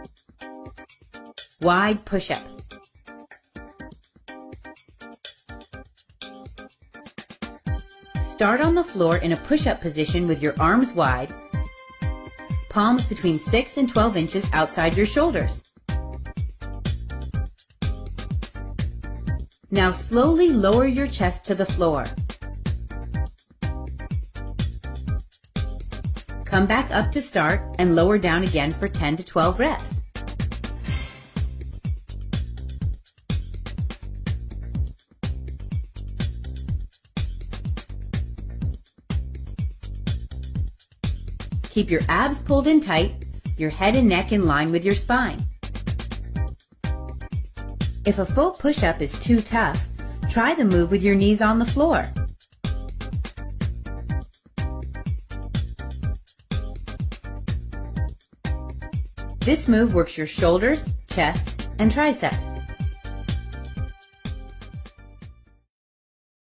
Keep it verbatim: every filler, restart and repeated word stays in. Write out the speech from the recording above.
Wide push-up. Start on the floor in a push-up position with your arms wide, palms between six and twelve inches outside your shoulders. Now slowly lower your chest to the floor. Come back up to start and lower down again for ten to twelve reps. Keep your abs pulled in tight, your head and neck in line with your spine. If a full push-up is too tough, try the move with your knees on the floor. This move works your shoulders, chest, and triceps.